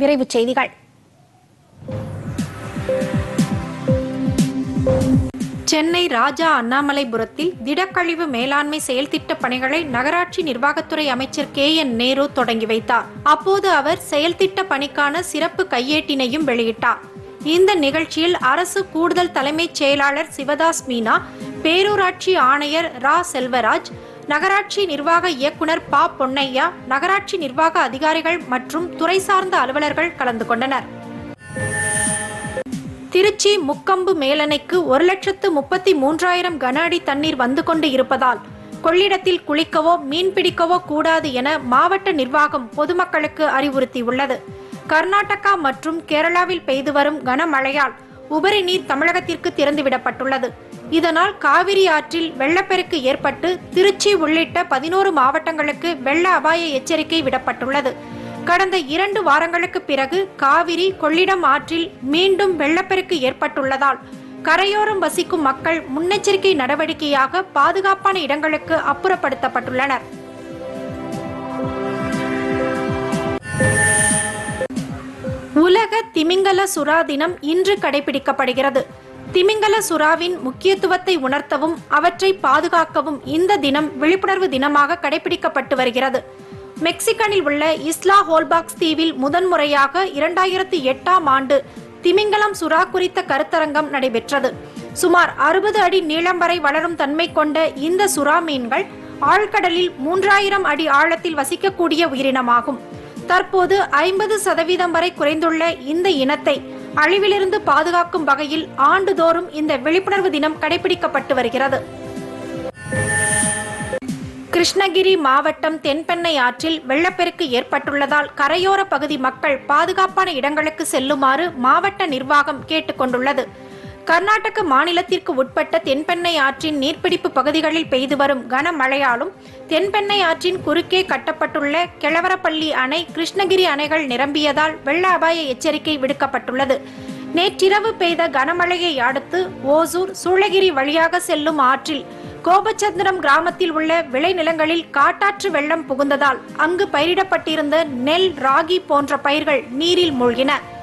விரைவுச் செய்திகள். சென்னை ராஜா அண்ணாமலைபுரத்தில் திடக்கழிவு மேலாண்மை செயல்திட்ட பணிகளை நகராட்சி நிர்வாகத்துறை அமைச்சர் KN நேரு தொடங்கி வைத்தார். அப்போது அவர் செயல்திட்ட பணிக்கான சிறப்பு கையேட்டினையும் வெளியிட்டார். இந்த நிகழ்ச்சியில் அரசு கூடுதல் தலைமைச் செயலாளர் சிவதாஸ் மீனா, பேரூராட்சி ஆணையர் ரா செல்வராஜ், நகராட்சி நிர்வாக இயக்குனர் ப பொன்னையா, நகராட்சி நிர்வாக அதிகாரிகள் மற்றும் துறை சார்ந்த அலுவலர்கள் கலந்து கொண்டனர். திருச்சி முக்கொம்பு மேலணைக்கு 1,33,000 கன அடி தண்ணீர் வந்து கொண்டு இருப்பதால் கொள்ளிடத்தில் குளிக்கவோ மீன்பிடிக்கவோ கூடாது என மாவட்ட நிர்வாகம் பொதுமக்களுக்கு அறிவுறுத்தியுள்ளது. கர்நாடகா மற்றும் கேரளாவில் பெய்து வரும் கனமழையால் உபரி நீர் தமிழகத்திற்கு திறந்துவிடப்பட்டுள்ளது. இதனால் காவிரி ஆற்றில் வெள்ளப்பெருக்கு ஏற்பட்டு திருச்சி உள்ளிட்ட 11 மாவட்டங்களுக்கு வெள்ள அபாய எச்சரிக்கை விடப்பட்டுள்ளது. கடந்த 2 வாரங்களுக்கு பிறகு காவிரி கொள்ளிடம் ஆற்றில் மீண்டும் வெள்ளப்பெருக்கு ஏற்பட்டுள்ளதால் கரையோரம் வசிக்கும் மக்கள் முன்னெச்சரிக்கை நடவடிக்கையாக பாதுகாப்பான இடங்களுக்கு அப்புறப்படுத்தப்பட்டுள்ளனர். உலக திமிங்கல சுறா தினம் இன்று கடைபிடிக்கப்படுகிறது. திமிங்கல சுறாவின் முக்கியத்துவத்தை உணர்த்தவும் அவற்றை பாதுகாக்கவும் இந்த தினம் விழிப்புணர்வு தினமாக கடைபிடிக்கப்பட்டு வருகிறது. மெக்சிகனில் உள்ள இஸ்லா ஹோல்பாக்ஸ் தீவில் முதன்முறையாக 2008ஆம் ஆண்டு திமிங்கலம் சுறா குறித்த கருத்தரங்கம் நடைபெற்றது. சுமார் 60 அடி நீளம் வரை வளரும் தன்மை கொண்ட இந்த சுறா மீன்கள் ஆழ்கடலில் 3000 அடி ஆழத்தில் வசிக்கக்கூடிய உயிரினமாகும். தற்போது 50% வரை குறைந்துள்ள இந்த இனத்தை அழிவிலிருந்து பாதுகாக்கும் வகையில் ஆண்டுதோறும் இந்த விழிப்புணர்வு தினம் கடைபிடிக்கப்பட்டு வருகிறது. கிருஷ்ணகிரி மாவட்டம் தென்பெண்ணை ஆற்றில் வெள்ளப்பெருக்கு ஏற்பட்டுள்ளதால் கரையோர பகுதி மக்கள் பாதுகாப்பான இடங்களுக்கு செல்லுமாறு மாவட்ட நிர்வாகம் கேட்டுக்கொண்டுள்ளது. கர்நாடக மாநிலத்திற்கு உட்பட்ட தென்பெண்ணை ஆற்றின் நீர்பிடிப்பு பகுதிகளில் பெய்து வரும் கனமழையாலும் தென்பெண்ணை ஆற்றின் குறுக்கே கட்டப்பட்டுள்ள கெளவரப்பள்ளி அணை, கிருஷ்ணகிரி அணைகள் நிரம்பியதால் வெள்ள அபாய எச்சரிக்கை விடுக்கப்பட்டுள்ளது. நேற்றிரவு பெய்த கனமழையை அடுத்து ஓசூர், சூளகிரி வழியாக செல்லும் ஆற்றில் கோபச்சந்திரம் கிராமத்தில் உள்ள விளைநிலங்களில் காட்டாற்று வெள்ளம் புகுந்ததால் அங்கு பயிரிடப்பட்டிருந்த நெல், ராகி போன்ற பயிர்கள் நீரில் மூழ்கின.